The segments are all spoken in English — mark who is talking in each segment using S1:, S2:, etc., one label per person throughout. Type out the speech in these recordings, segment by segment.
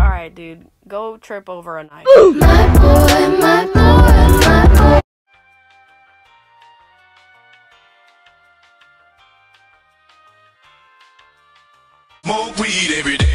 S1: Alright, dude. Go trip over a knife.
S2: My boy, my boy, my boy.
S3: Smoke weed every day.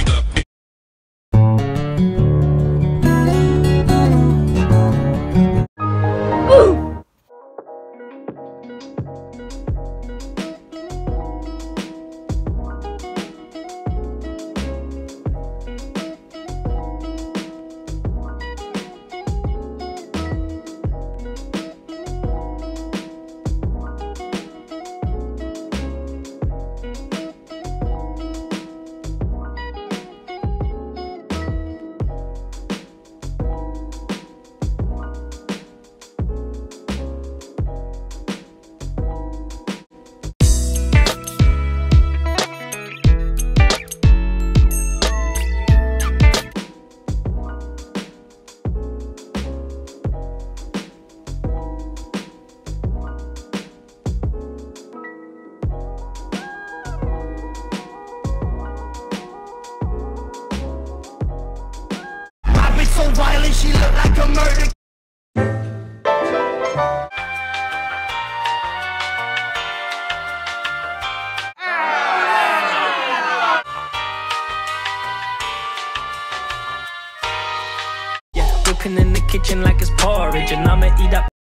S3: So violent, she look like a murder.
S4: Yeah, cooking in the kitchen like it's porridge, and I'ma eat up.